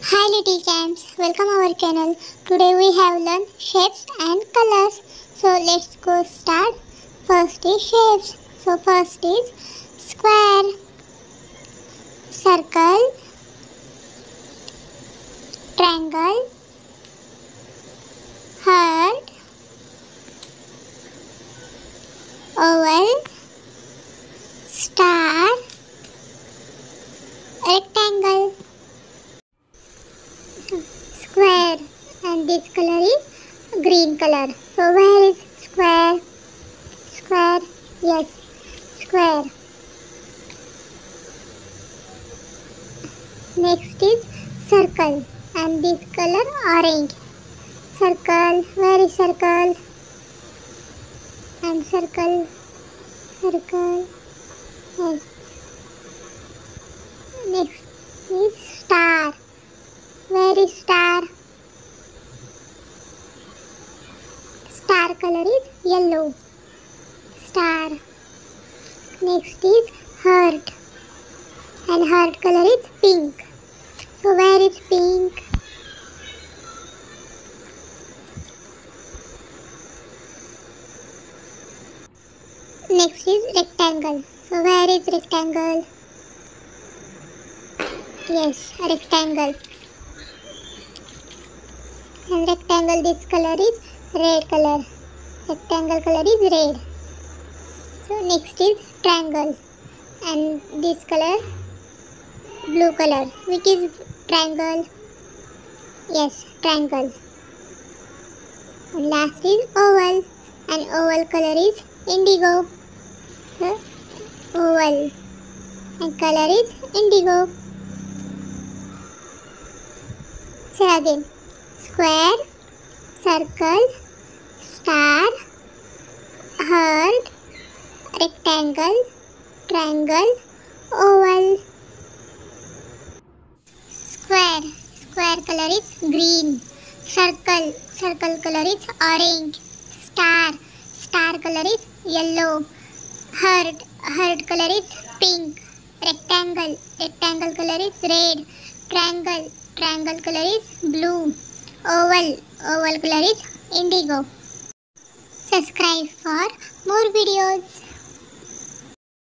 Hi little champs, welcome our channel. Today we have learned shapes and colors. So let's go start. First is shapes. So first is square, circle, triangle, heart, oval, star, rectangle. Square, and this color is green color. So where is square? Square, yes, square. Next is circle, and this color orange. Circle, where is circle? And circle, yes. Next is star. Where is star? Star color is yellow. Star. Next is heart, and heart color is pink. So where is pink? Next is rectangle. So where is rectangle? Yes, rectangle. And rectangle, this color is red color. Rectangle color is red. So next is triangle, and this color blue color. Which is triangle? Yes, triangle. And last is oval, and oval color is indigo. So oval, and color is indigo. Say again. Square, circle, star, heart, rectangle, triangle, oval. Square, square color is green. Circle, circle color is orange. Star, star color is yellow. Heart, heart color is pink. Rectangle, rectangle color is red. Triangle, triangle color is blue. Oval, oval color is indigo. Subscribe for more videos.